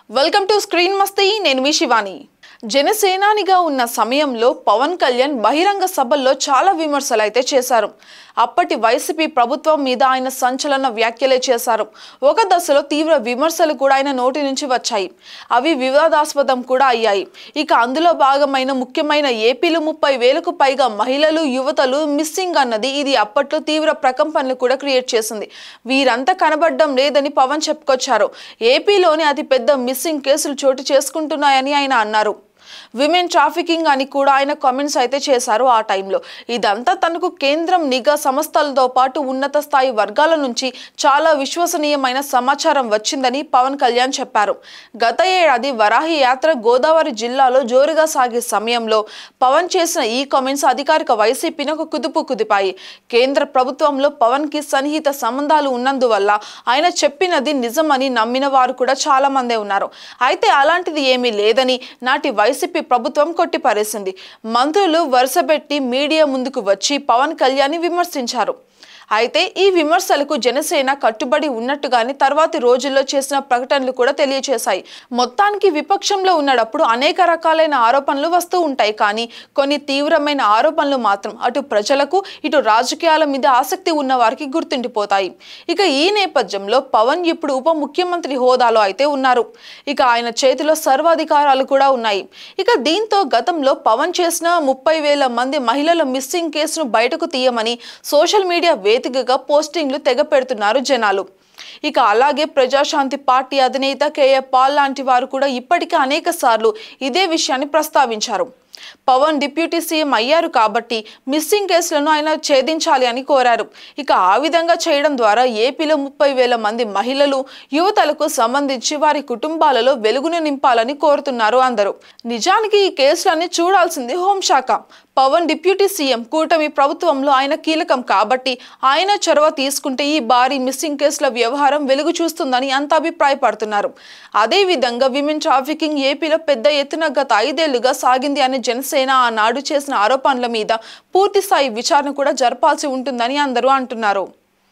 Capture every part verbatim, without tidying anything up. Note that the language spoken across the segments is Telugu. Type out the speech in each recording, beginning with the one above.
వెల్కమ్ టు స్క్రీన్ మస్తీ నేను మీ శివాని జనసేనానిగా ఉన్న సమయంలో పవన్ కళ్యాణ్ బహిరంగ సభల్లో చాలా విమర్శలు అయితే చేశారు. అప్పటి వైసీపీ ప్రభుత్వం మీద ఆయన సంచలన వ్యాఖ్యలే చేశారు. ఒక దశలో తీవ్ర విమర్శలు కూడా ఆయన నోటి నుంచి వచ్చాయి. అవి వివాదాస్పదం కూడా అయ్యాయి. ఇక అందులో భాగమైన ముఖ్యమైన ఏపీలో ముప్పై వేలకు పైగా మహిళలు యువతలు మిస్సింగ్ అన్నది ఇది అప్పట్లో తీవ్ర ప్రకంపనలు కూడా క్రియేట్ చేసింది. వీరంతా కనబడడం లేదని పవన్ చెప్పుకొచ్చారు. ఏపీలోని అతి పెద్ద మిస్సింగ్ కేసులు చోటు చేసుకుంటున్నాయని ఆయన అన్నారు. విమెన్ ట్రాఫికింగ్ అని కూడా ఆయన కామెంట్స్ అయితే చేశారు. ఆ టైంలో ఇదంతా తనకు కేంద్రం నిఘా సంస్థలతో పాటు ఉన్నత స్థాయి వర్గాల నుంచి చాలా విశ్వసనీయమైన సమాచారం వచ్చిందని పవన్ కళ్యాణ్ చెప్పారు. గత ఏడాది వరాహి యాత్ర గోదావరి జిల్లాలో జోరుగా సాగే సమయంలో పవన్ చేసిన ఈ కామెంట్స్ అధికారిక వైసీపీని ఒక కుదుపు కుదిపాయి. కేంద్ర ప్రభుత్వంలో పవన్ కి సన్నిహిత సంబంధాలు ఉన్నందువల్ల ఆయన చెప్పినది నిజమని నమ్మిన వారు కూడా చాలా మందే ఉన్నారు. అయితే అలాంటిది ఏమీ లేదని నాటి వైసీపీ ప్రభుత్వం కొట్టిపారేసింది. మంత్రులు వరుసపెట్టి మీడియా ముందుకు వచ్చి పవన్ కళ్యాణ్ విమర్శించారు. అయితే ఈ విమర్శలకు జనసేన కట్టుబడి ఉన్నట్టుగానే తర్వాతి రోజుల్లో చేసిన ప్రకటనలు కూడా తెలియచేశాయి. మొత్తానికి విపక్షంలో ఉన్నప్పుడు అనేక రకాలైన ఆరోపణలు వస్తూ ఉంటాయి. కానీ కొన్ని తీవ్రమైన ఆరోపణలు మాత్రం అటు ప్రజలకు ఇటు రాజకీయాల మీద ఆసక్తి ఉన్న వారికి గుర్తుండిపోతాయి. ఇక ఈ నేపథ్యంలో పవన్ ఇప్పుడు ఉప ముఖ్యమంత్రి హోదాలో అయితే ఉన్నారు. ఇక ఆయన చేతిలో సర్వాధికారాలు కూడా ఉన్నాయి. ఇక దీంతో గతంలో పవన్ చేసిన ముప్పై వేల మంది మహిళల మిస్సింగ్ కేసును బయటకు తీయమని సోషల్ మీడియా వేదికగా పోస్టింగ్లు తెగ పెడుతున్నారు జనాలు. ఇక అలాగే ప్రజాశాంతి పార్టీ అధినేత కేఏ పాల్ లాంటి వారు కూడా ఇప్పటికే అనేక సార్లు ఇదే విషయాన్ని ప్రస్తావించారు. పవన్ డిప్యూటీ సీఎం అయ్యారు కాబట్టి మిస్సింగ్ కేసులను ఆయన ఛేదించాలి అని కోరారు. ఇక ఆ విధంగా చేయడం ద్వారా ఏపీలో ముప్పై వేల మంది మహిళలు యువతలకు సంబంధించి వారి కుటుంబాలలో వెలుగును నింపాలని కోరుతున్నారు అందరూ. నిజానికి ఈ కేసులన్నీ చూడాల్సింది హోంశాఖ. పవన్ డిప్యూటీ సీఎం కూటమి ప్రభుత్వంలో ఆయన కీలకం కాబట్టి ఆయన చొరవ తీసుకుంటే ఈ భారీ మిస్సింగ్ కేసుల వ్యవహారం వెలుగు చూస్తుందని అంతా అభిప్రాయపడుతున్నారు. అదే విధంగా విమెన్ ట్రాఫికింగ్ ఏపీలో పెద్ద ఎత్తున గత ఐదేళ్లుగా సాగింది అనే జనసేన ఆనాడు చేసిన ఆరోపణల మీద పూర్తి స్థాయి విచారణ కూడా జరపాల్సి ఉంటుందని అందరూ అంటున్నారు.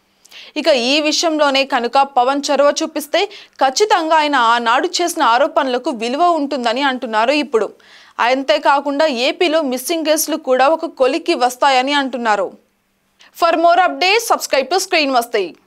ఇక ఈ విషయంలోనే కనుక పవన్ చొరవ చూపిస్తే ఖచ్చితంగా ఆయన ఆనాడు చేసిన ఆరోపణలకు విలువ ఉంటుందని అంటున్నారు ఇప్పుడు. అంతేకాకుండా ఏపీలో మిస్సింగ్ కేసులు కూడా ఒక కొలిక్కి వస్తాయని అంటున్నారు. For more updates subscribe to screen Masti.